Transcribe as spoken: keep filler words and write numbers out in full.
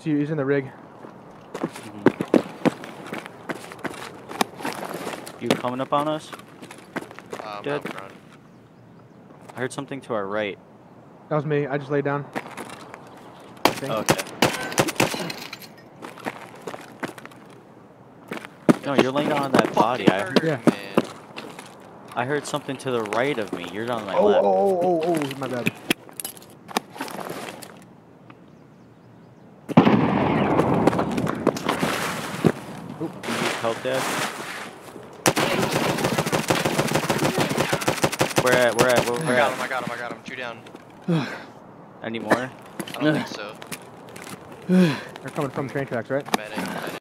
It's you. He's in the rig. Mm-hmm. You coming up on us? Um, Dead. out front. I heard something to our right. That was me. I just laid down. Okay. Okay. No, you're laying down on that body. I heard, Yeah. Man. I heard something to the right of me. You're on my Oh, left. oh, oh, oh, oh, my bad. You need help, Dad? Where at? Where at? Where, I where got at? him, I got him, I got him. Two down. Any more? I don't think so. They're coming from train tracks, right? Medic, medic.